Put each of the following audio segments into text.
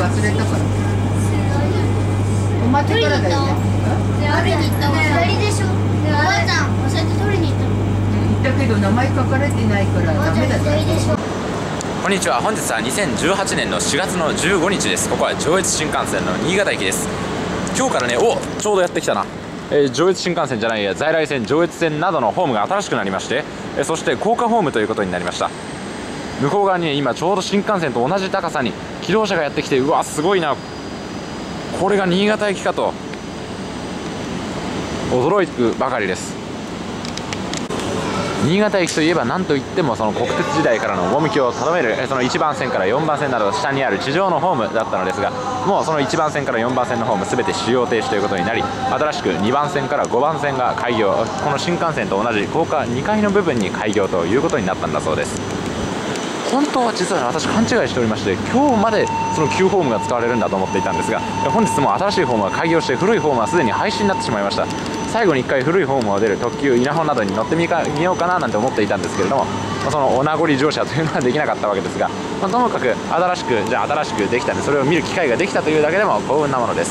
忘れたから。お待ちからだよね。 取りに行ったわ。左でしょ。おばあちゃん、忘れて取りに行ったの。 だけど名前書かれてないからダメだった。 こんにちは。本日は2018年の4月の15日です。ここは上越新幹線の新潟駅です。今日からね、ちょうどやってきたな。上越新幹線じゃないや、在来線、上越線などのホームが新しくなりまして、そして高架ホームということになりました。向こう側に、ね、今ちょうど新幹線と同じ高さに気動車がやってきて、うわすごいな、これが新潟駅かと驚くばかりです。新潟駅といえば何といってもその国鉄時代からの趣を定めるその1番線から4番線など下にある地上のホームだったのですが、もうその1番線から4番線のホーム全て使用停止ということになり、新しく2番線から5番線が開業、この新幹線と同じ高架2階の部分に開業ということになったんだそうです。本当は実は私勘違いしておりまして、今日までその旧ホームが使われるんだと思っていたんですが、本日も新しいホームが開業して古いホームはすでに廃止になってしまいました。最後に1回古いホームを出る特急稲穂などに乗ってみようかななんて思っていたんですけれども、そのお名残乗車というのはできなかったわけですが、ともかく新しくできたんで、それを見る機会ができたというだけでも幸運なものです。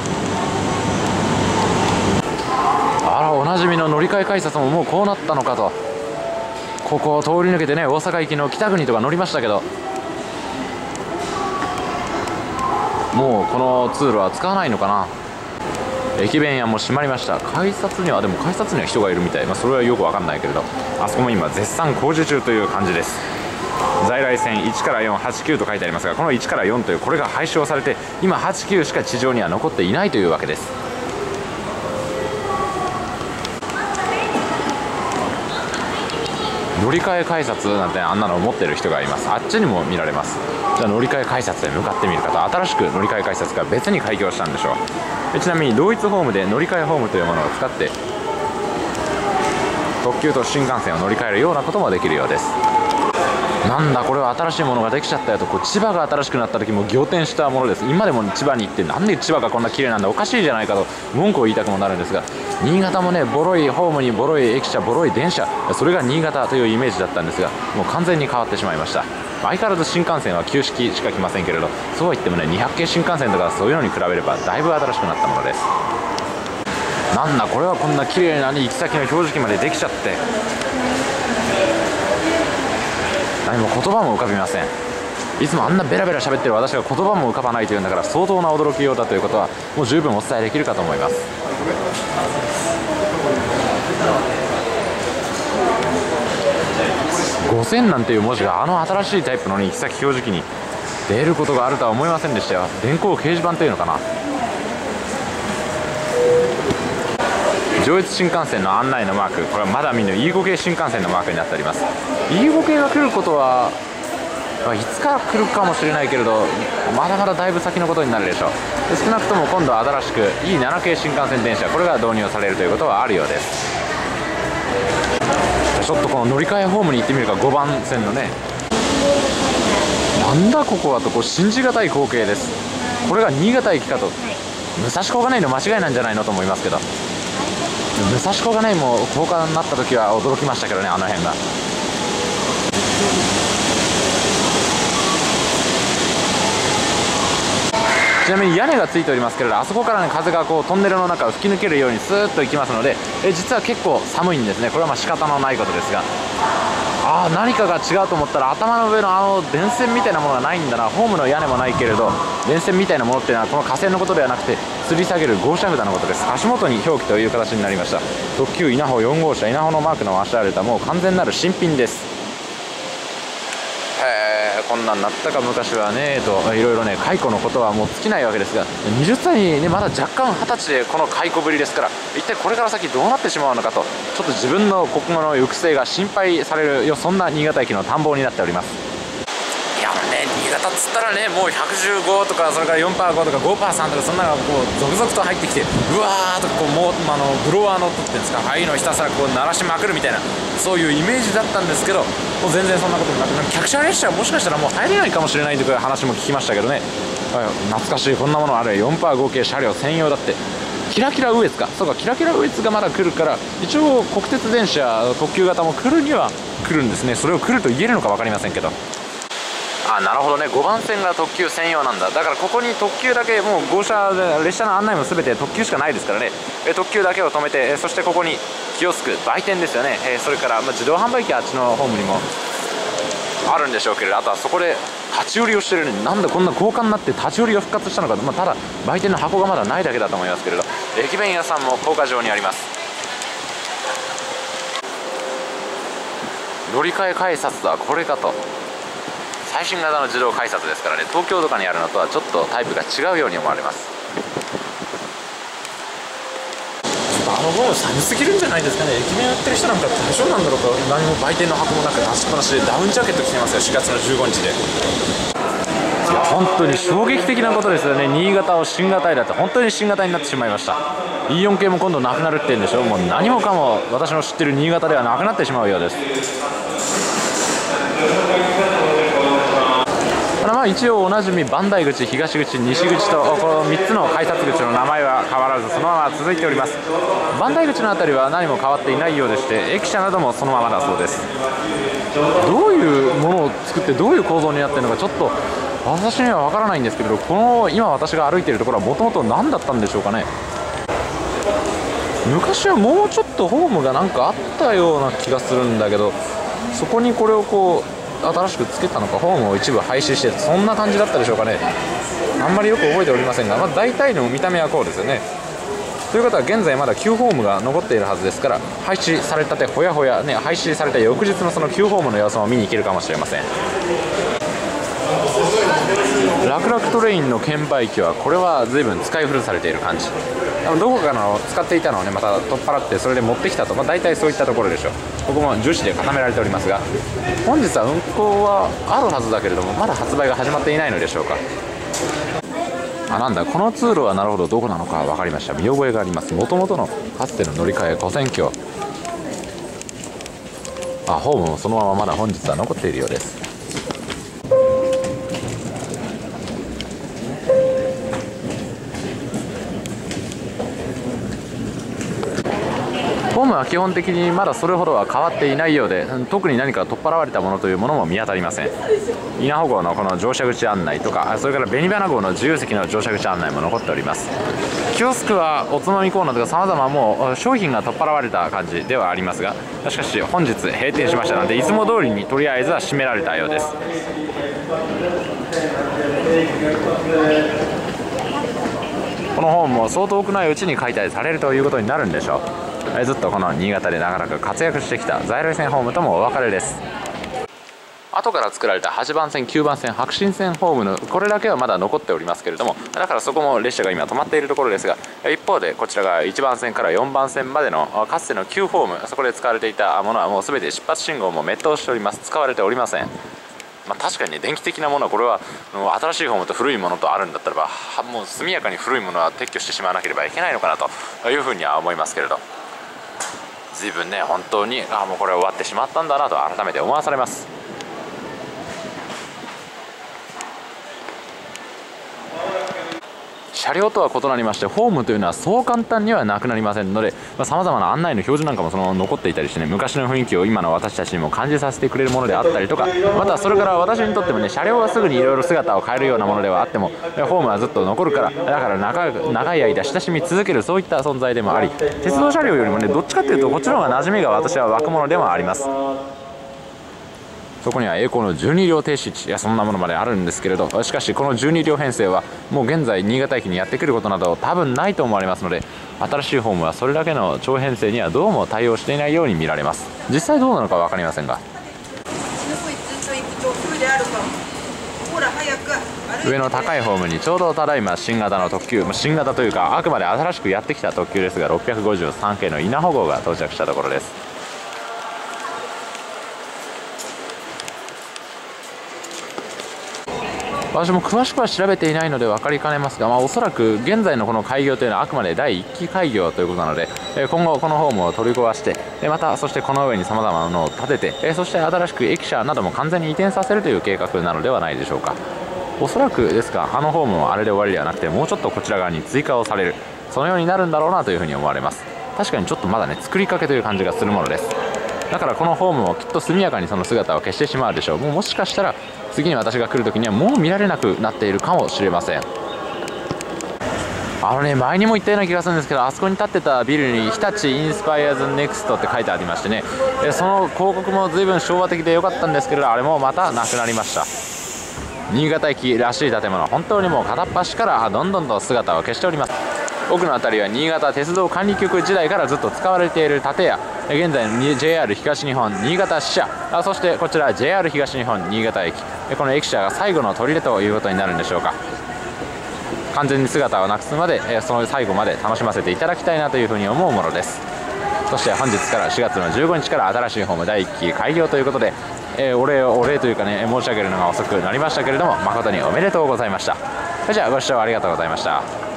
あら、おなじみの乗り換え改札ももうこうなったのかと。ここを通り抜けてね、大阪行きの北国とか乗りましたけど、もうこの通路は使わないのかな。駅弁屋も閉まりました。改札には人がいるみたい、それはよく分かんないけれど、あそこも今絶賛工事中という感じです。在来線1から4、8、9と書いてありますが、この1から4というこれが廃止をされて、今8、9しか地上には残っていないというわけです。乗り換え改札なんてあんなのを持ってる人がいます。あっちにも見られます。じゃあ乗り換え改札へ向かってみるかと。新しく乗り換え改札が別に開業したんでしょう。ちなみに同一ホームで乗り換えホームというものを使って特急と新幹線を乗り換えるようなこともできるようです。なんだこれは新しいものができちゃったよと、千葉が新しくなった時も仰天したものです。今でも千葉に行って、なんで千葉がこんな綺麗なんだ、おかしいじゃないかと文句を言いたくもなるんですが、新潟もね、ボロいホームにボロい駅舎、ボロい電車、それが新潟というイメージだったんですが、もう完全に変わってしまいました。相変わらず新幹線は旧式しか来ませんけれど、そうは言ってもね、200系新幹線とかそういうのに比べればだいぶ新しくなったものです。なんだこれは、こんな綺麗な行き先の表示器までできちゃって、何も言葉も浮かびません。いつもあんなベラベラ喋ってる私が言葉も浮かばないというんだから、相当な驚きようだということはもう十分お伝えできるかと思います。5000なんていう文字が新しいタイプの行き先表示器に出ることがあるとは思いませんでしたよ。電光掲示板というのかな。上越新幹線の案内のマーク、これはまだ見ぬ E5 系新幹線のマークになっております。 E5 系が来ることは、いつか来るかもしれないけれど、まだまだだいぶ先のことになるでしょう。少なくとも今度は新しく E7 系新幹線電車、これが導入されるということはあるようです。ちょっとこの乗り換えホームに行ってみるか。5番線のね、なんだここはと、信じがたい光景です。これが新潟駅かと。武蔵小金井の間違いなんじゃないのと思いますけど、武蔵小金井も高架になった時は驚きましたけどね、あの辺が。ちなみに屋根がついておりますけれど、あそこからね、風がトンネルの中を吹き抜けるようにスーッと行きますので、実は結構寒いんですね。これは仕方のないことですが、何かが違うと思ったら、頭の上の電線みたいなものがないんだな。ホームの屋根もないけれど電線みたいなものっていうのはこの架線のことではなくて、吊り下げる号車札のことです。足元に表記という形になりました。特急稲穂4号車、稲穂のマークのアシャーレタ、もう完全なる新品です。こんなんなったか昔はねと、いろいろね、解雇のことはもう尽きないわけですが、20歳にね、まだ若干20歳でこの解雇ぶりですから、一体これから先どうなってしまうのかと、ちょっと自分の国語の行く末が心配されるよ、そんな新潟駅の探訪になっております。いやね、新潟っつったらね、もう115とか、それから 4%5 とか 5%3 とか、そんなのが続々と入ってきて、うわーとかもうブロワーの音っていうんですか、ああいうのをひたすら鳴らしまくるみたいな、そういうイメージだったんですけど、もう全然そんなことになって、客車列車はもしかしたらもう入れないかもしれないという話も聞きましたけどね。懐かしい、こんなものあれ、4%合計車両専用だって。キラキラウエツか、そうか、キラキラウエツがまだ来るから、一応国鉄電車特急型も来るには来るんですね。それを来ると言えるのか分かりませんけど、 あ、なるほどね。5番線が特急専用なんだ。だからここに特急だけ、もう号車で列車の案内も全て特急しかないですからね。特急だけを止めて、そしてここにキオスク、売店ですよね。それから、自動販売機、あっちのホームにもあるんでしょうけれど、あとはそこで立ち売りをしてるのに、なんでこんな高架になって立ち売りが復活したのか、ただ売店の箱がまだないだけだと思いますけれど、駅弁屋さんも高架上にあります。乗り換え改札とはこれかと。最新型の自動改札ですからね、東京とかにあるのとはちょっとタイプが違うように思われます。もう寒すぎるんじゃないですかね。駅弁やってる人なんか大丈夫なんだろうか。何も売店の箱もなく出しっぱなしでダウンジャケット着てますよ、4月の15日で。いや本当に衝撃的なことですよね。新潟を新型になって本当に新型になってしまいました。 E4 系も今度なくなるって言うんでしょ。もう何もかも私の知ってる新潟ではなくなってしまうようです。一応おなじみ磐梯口、東口、西口とこの3つの改札口の名前は変わらずそのまま続いております。磐梯口の辺りは何も変わっていないようでして、駅舎などもそのままだそうです。どういうものを作ってどういう構造になっているのかちょっと私には分からないんですけれど、この今私が歩いているところはもともと何だったんでしょうかね。昔はもうちょっとホームがなんかあったような気がするんだけど、そこにこれをこう新しくつけたのか、ホームを一部廃止して、そんな感じだったでしょうかね。あんまりよく覚えておりませんが、大体の見た目はこうですよね。ということは現在まだ旧ホームが残っているはずですから、廃止されたてほやほやね、廃止された翌日のその旧ホームの様子も見に行けるかもしれません。楽々トレインの券売機はこれは随分使い古されている感じ。どこかの使っていたのをねまた取っ払ってそれで持ってきたと、大体そういったところでしょう。ここも樹脂で固められておりますが、本日は運行はあるはずだけれどもまだ発売が始まっていないのでしょうか。なんだこの通路はなるほどどこなのか分かりました。見覚えがあります。もともとのかつての乗り換え跨線橋、ホームもそのまままだ本日は残っているようです。ホームは基本的にまだそれほどは変わっていないようで、特に何か取っ払われたものというものも見当たりません。稲穂号のこの乗車口案内とか、それから紅花号の自由席の乗車口案内も残っております。キオスクはおつまみコーナーとかさまざまもう商品が取っ払われた感じではありますが、しかし本日閉店しましたのでいつも通りにとりあえずは閉められたようです。このホームも相当多くないうちに解体されるということになるんでしょう。ずっとこの新潟で長らく活躍してきた在来線ホームともお別れです。後から作られた8番線、9番線、白新線ホームのこれだけはまだ残っておりますけれども、だからそこも列車が今止まっているところですが、一方でこちらが1番線から4番線までのかつての旧ホーム、そこで使われていたものはもう全て出発信号も滅多しております。使われておりません。確かにね、電気的なものはこれは新しいホームと古いものとあるんだったらば、もう速やかに古いものは撤去してしまわなければいけないのかなというふうには思いますけれど、随分ね本当にもうこれ終わってしまったんだなと改めて思わされます。車両とは異なりまして、ホームというのはそう簡単にはなくなりませんので、さまざまな案内の表示なんかもそのまま残っていたりしてね、昔の雰囲気を今の私たちにも感じさせてくれるものであったりとか、またそれから私にとってもね、車両はすぐにいろいろ姿を変えるようなものではあっても、ホームはずっと残るから、だから長い間親しみ続けるそういった存在でもあり、鉄道車両よりもねどっちかというとこっちの方が馴染みが私は湧くものでもあります。そこには栄光の12両停止地、そんなものまであるんですけれど、しかしこの12両編成はもう現在新潟駅にやってくることなど多分ないと思われますので、新しいホームはそれだけの超編成にはどうも対応していないように見られます。実際どうなのか分かりませんが、上の高いホームにちょうどただいま新型の特急、新型というかあくまで新しくやってきた特急ですが、653系の稲穂号が到着したところです。私も詳しくは調べていないので分かりかねますが、おそらく現在のこの開業というのはあくまで第1期開業ということなので、今後このホームを取り壊して、またそしてこの上にさまざまなものを建てて、そして新しく駅舎なども完全に移転させるという計画なのではないでしょうか。おそらくですが、あのホームもあれで終わりではなくて、もうちょっとこちら側に追加をされる、そのようになるんだろうなというふうに思われます。確かにちょっとまだね作りかけという感じがするものです。 だからこのホームもきっと速やかにその姿を消してしまうでしょう。もしかしたら次に私が来る時にはもう見られなくなっているかもしれません。前にも言ったような気がするんですけど、あそこに立ってたビルに日立インスパイアーズネクストって書いてありましてね、その広告も随分昭和的で良かったんですけど、あれもまたなくなりました。新潟駅らしい建物、本当にもう片っ端からどんどんと姿を消しております。奥の辺りは新潟鉄道管理局時代からずっと使われている建屋、現在の JR 東日本新潟支社、そしてこちら JR 東日本新潟駅、この駅舎が最後の砦ということになるんでしょうか。完全に姿をなくすまで、その最後まで楽しませていただきたいなというふうに思うものです。そして本日から4月の15日から新しいホーム第1期開業ということで、お礼というかね、申し上げるのが遅くなりましたけれども、誠におめでとうございました。それじゃあご視聴ありがとうございました。